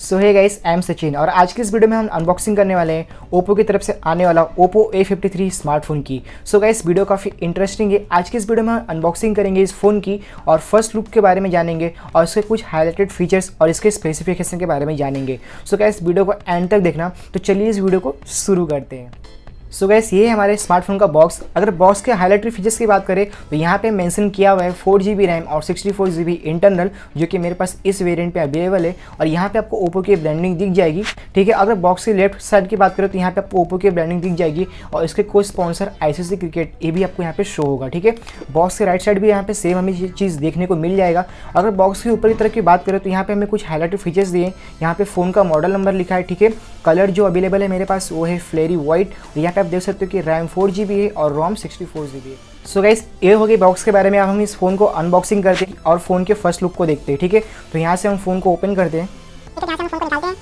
So hey guys, I am Sachin और आज की इस वीडियो में हम अनबॉक्सिंग करने वाले हैं ओप्पो की तरफ से आने वाला ओप्पो A53 स्मार्टफोन की। सो गाइस, वीडियो काफ़ी इंटरेस्टिंग है। आज की इस वीडियो में हम अनबॉक्सिंग करेंगे इस फ़ोन की और फर्स्ट लुक के बारे में जानेंगे और इसके कुछ हाईलाइटेड फीचर्स और इसके स्पेसिफिकेशन के बारे में जानेंगे। सो गाइस, वीडियो को एंड तक देखना। तो चलिए इस वीडियो को शुरू करते हैं। सो गैस, ये है हमारे स्मार्टफोन का बॉक्स। अगर बॉक्स के हाईलाइटेड फीचर्स की बात करें तो यहाँ पे मेंशन किया हुआ है 4GB रैम और 64GB इंटरनल, जो कि मेरे पास इस वेरिएंट पे अवेलेबल है। और यहाँ पे आपको ओप्पो की ब्रांडिंग दिख जाएगी, ठीक है। अगर बॉक्स की लेफ्ट साइड की बात करें तो यहाँ पे आपको ओप्पो की ब्रांडिंग दिख जाएगी और इसके कोई स्पॉन्सर ICC क्रिकेट ये भी आपको यहाँ पे शो होगा, ठीक है। बॉक्स के राइट साइड भी यहाँ पे सेम हमें ये चीज़ देखने को मिल जाएगा। अगर बॉक्स के ऊपर की तरफ की बात करें तो यहाँ पे हमें कुछ हाईलाइटेड फीचर्स दिए। यहाँ पे फ़ोन का मॉडल नंबर लिखा है, ठीक है। कलर जो अवेलेबल है मेरे पास वो है फ्लेरी वाइट। यहाँ पे आप देख सकते हो कि रैम 4GB है और रोम 64GB है। सो गाइस, ये हो गई बॉक्स के बारे में। अब हम इस फ़ोन को अनबॉक्सिंग करते हैं और फ़ोन के फर्स्ट लुक को देखते हैं, ठीक है। तो यहाँ से हम फ़ोन को ओपन करते हैं। यहाँ से हम फ़ोन को निकालते हैं।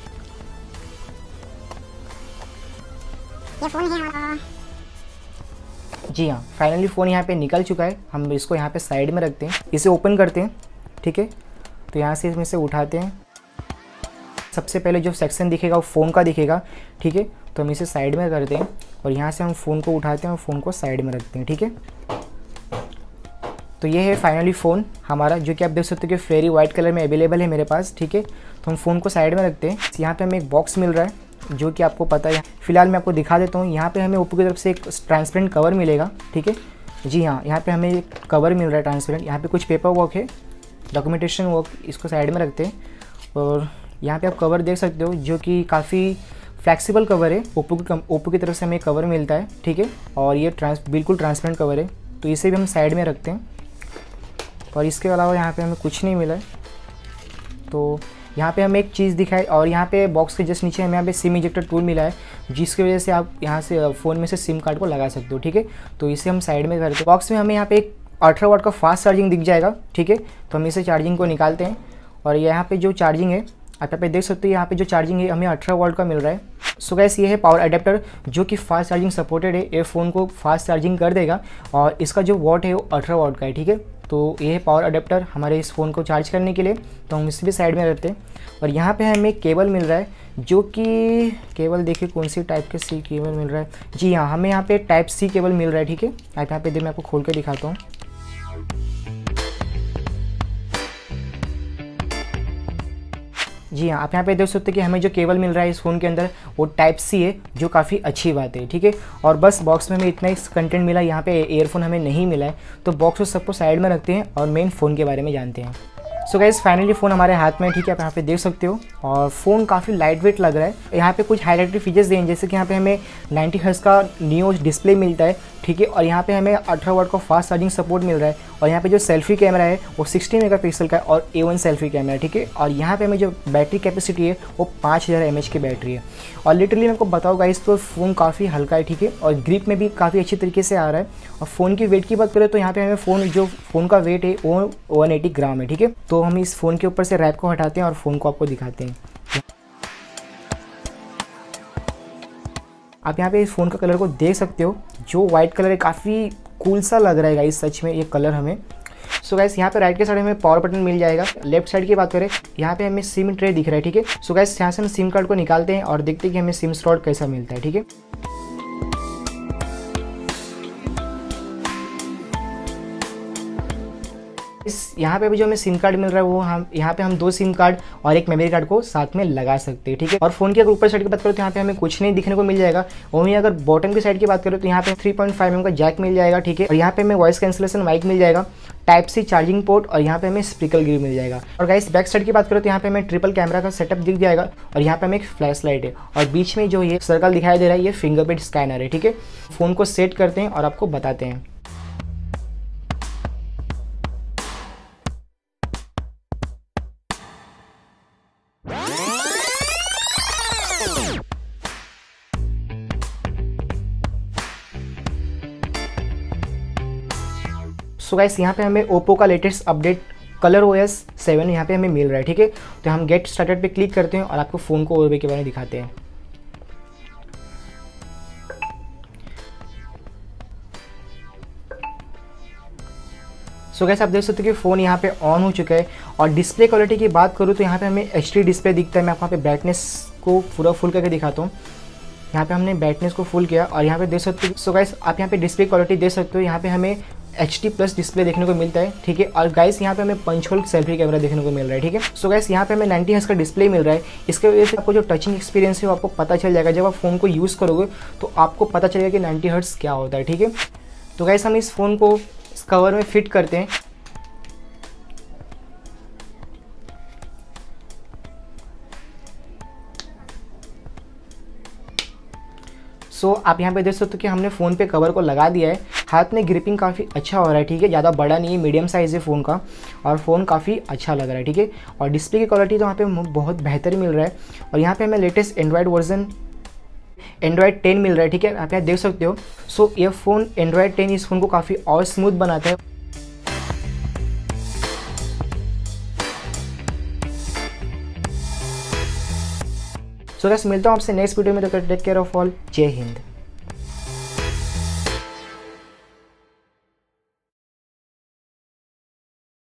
ये फ़ोन है हमारा। जी हाँ, फाइनली फ़ोन यहाँ पे निकल चुका है। हम इसको यहाँ पे साइड में रखते हैं, इसे ओपन करते हैं, ठीक है। तो यहाँ से इसमें से उठाते हैं। सबसे पहले जो सेक्शन दिखेगा वो फ़ोन का दिखेगा, ठीक है। तो हम इसे साइड में करते हैं और यहाँ से हम फ़ोन को उठाते हैं और फ़ोन को साइड में रखते हैं, ठीक है। तो ये है फाइनली फ़ोन हमारा, जो कि आप देख सकते हो कि फ्लेरी वाइट कलर में अवेलेबल है मेरे पास, ठीक है। तो हम फ़ोन को साइड में रखते हैं। यहाँ पे हमें एक बॉक्स मिल रहा है जो कि आपको पता है। फिलहाल मैं आपको दिखा देता हूँ। यहाँ पे हमें ओप्पो की तरफ से एक ट्रांसपेरेंट कवर मिलेगा, ठीक है। जी हाँ, यहाँ पे हमें एक कवर मिल रहा है ट्रांसपेरेंट। यहाँ पे कुछ पेपर वर्क है, डॉक्यूमेंटेशन वर्क, इसको साइड में रखते हैं। और यहाँ पे आप कवर देख सकते हो जो कि काफ़ी फ्लेक्सिबल कवर है। ओप्पो की तरफ से हमें कवर मिलता है, ठीक है। और ये बिल्कुल ट्रांसपेरेंट कवर है, तो इसे भी हम साइड में रखते हैं। और इसके अलावा यहाँ पे हमें कुछ नहीं मिला है। तो यहाँ पे हमें एक चीज़ दिखाई और यहाँ पे बॉक्स के जस्ट नीचे हमें यहाँ पे सिम इजेक्टर टूल मिला है, जिसकी वजह से आप यहाँ से फ़ोन में से सिम कार्ड को लगा सकते हो, ठीक है। तो इसे हम साइड में करते हैं। बॉक्स में हमें यहाँ पे एक 18 वाट का फास्ट चार्जिंग दिख जाएगा, ठीक है। तो हम इसे चार्जिंग को निकालते हैं और यहाँ पे जो चार्जिंग है आप यहाँ पे देख सकते हो। यहाँ पे जो चार्जिंग है हमें 18 वाट का मिल रहा है। सो गाइस, ये है पावर अडेप्टर जो कि फास्ट चार्जिंग सपोर्टेड है। ये फ़ोन को फास्ट चार्जिंग कर देगा और इसका जो वॉट है वो 18 वाट का है, ठीक है। तो ये है पावर अडेप्टर हमारे इस फ़ोन को चार्ज करने के लिए। तो हम इसे भी साइड में रखते हैं। और यहाँ पे हमें केबल मिल रहा है, जो कि केबल देखिए कौन सी टाइप के सी केबल मिल रहा है। जी हाँ, हमें यहाँ पे टाइप C केबल मिल रहा है, ठीक है। आप यहाँ पे मैं आपको खोल के दिखाता हूँ। जी हाँ, आप यहाँ पे देख सकते हैं कि हमें जो केबल मिल रहा है इस फ़ोन के अंदर वो टाइप C है, जो काफ़ी अच्छी बात है, ठीक है। और बस बॉक्स में हमें इतना ही कंटेंट मिला, यहाँ पे ईयरफोन हमें नहीं मिला है। तो बॉक्स को सबको साइड में रखते हैं और मेन फ़ोन के बारे में जानते हैं। सो गाइस, फाइनली फ़ोन हमारे हाथ में है, ठीक है। आप यहाँ पे देख सकते हो और फ़ोन काफ़ी लाइट वेट लग रहा है। यहाँ पे कुछ हाईलाइटेड फीचर्स दिए हैं, जैसे कि यहाँ पे हमें 90 हर्ट्ज़ का नियो डिस्प्ले मिलता है, ठीक है। और यहाँ पे हमें 18 वाट का फास्ट चार्जिंग सपोर्ट मिल रहा है। और यहाँ पे जो सेल्फी कैमरा है वो 60 मेगापिक्सल का है और A1 सेल्फी कैमरा है, ठीक है। और यहाँ पे हमें जो बैटरी कैपेसिटी है वो 5000 mAh की बैटरी है। और लिटरली मैं आपको बताऊँ गाइस, तो फ़ोन काफ़ी हल्का है, ठीक है। और ग्रिप में भी काफ़ी अच्छी तरीके से आ रहा है। और फ़ोन की वेट की बात करें तो यहाँ पे हमें फ़ोन का वेट है वो 180 ग्राम है, ठीक है। तो हम इस फ़ोन के ऊपर से रैप को हटाते हैं और फ़ोन को आपको दिखाते हैं। आप यहाँ पे इस फ़ोन का कलर को देख सकते हो, जो वाइट कलर है, काफ़ी कूल सा लग रहा है गाइस, सच में ये कलर हमें। सो गाइस, यहाँ पे राइट के साइड हमें पावर बटन मिल जाएगा। लेफ्ट साइड की बात करें, यहाँ पे हमें सिम ट्रे दिख रहा है, ठीक है। सो गाइस, यहाँ से हम सिम कार्ड को निकालते हैं और देखते हैं कि हमें सिम स्लॉट कैसा मिलता है, ठीक है। यहाँ पे भी जो हमें सिम कार्ड मिल रहा है वो हम यहाँ पे हम 2 सिम कार्ड और एक मेमोरी कार्ड को साथ में लगा सकते हैं, ठीक है। और फ़ोन की अगर ऊपर साइड की बात करें तो यहाँ पे हमें कुछ नहीं दिखने को मिल जाएगा। वहीं अगर बॉटम की साइड की बात करें तो यहाँ पे 3.5 mm का जैक मिल जाएगा, ठीक है। और यहाँ पे हमें वॉइस कैंसिलेशन माइक मिल जाएगा, टाइप C चार्जिंग पोर्ट और यहाँ पे हमें स्पीकर ग्रिल मिल जाएगा। और गाइस, बैक साइड की बात करें तो यहाँ पे हमें ट्रिपल कैमरा का सेटअप दिख जाएगा और यहाँ पे हमें एक फ्लैश लाइट है। और बीच में जो ये सर्कल दिखाई दे रहा है ये फिंगरप्रिंट स्कैनर है, ठीक है। फ़ोन को सेट करते हैं और आपको बताते हैं। सो गाइस, यहाँ पे हमें ओप्पो का लेटेस्ट अपडेट ColorOS 7 यहाँ पे हमें मिल रहा है, ठीक है। तो हम गेट स्टार्टेड पे क्लिक करते हैं और आपको फ़ोन को ओवरवे के बारे में दिखाते हैं। सो गाइस आप देख सकते हो कि फ़ोन यहाँ पे ऑन हो चुका है। और डिस्प्ले क्वालिटी की बात करूँ तो यहाँ पे हमें HD डिस्प्ले दिखता है। मैं आपको यहाँ पे ब्राइटनेस को पूरा फुल करके दिखाता हूँ। यहाँ पे हमने ब्राइटनेस को फुल किया और यहाँ पे देख सकते हो। सो गाइस आप यहाँ पे डिस्प्ले क्वालिटी देख सकते हो, यहाँ पे हमें HD+ डिस्प्ले देखने को मिलता है, ठीक है। और गाइस यहाँ पे हमें पंच होल सेल्फी कैमरा देखने को मिल रहा है, ठीक है। सो गाइस यहाँ पे हमें 90 हर्ट्ज का डिस्प्ले मिल रहा है। इसके वजह से आपको जो टचिंग एक्सपीरियंस है वो आपको पता चल जाएगा। जब आप फ़ोन को यूज़ करोगे तो आपको पता चलेगा कि 90 हर्ट्ज क्या होता है, ठीक है। तो गाइस हम इस फ़ोन को इस कवर में फिट करते हैं। सो आप यहाँ पे देख सकते हो कि हमने फ़ोन पे कवर को लगा दिया है। हाथ में ग्रिपिंग काफ़ी अच्छा हो रहा है, ठीक है। ज़्यादा बड़ा नहीं है, मीडियम साइज़ है फ़ोन का और फ़ोन काफ़ी अच्छा लग रहा है, ठीक है। और डिस्प्ले की क्वालिटी तो यहाँ पे बहुत बेहतर मिल रहा है। और यहाँ पे हमें लेटेस्ट एंड्रॉयड वर्जन एंड्रॉयड 10 मिल रहा है, ठीक है। आप यहाँ देख सकते हो। सो ये फ़ोन एंड्रॉयड 10 इस फ़ोन को काफ़ी और स्मूथ बनाता है। सो गाइस मिलता हूँ आपसे नेक्स्ट वीडियो में। तो टेक केयर ऑफ ऑल। जय हिंद।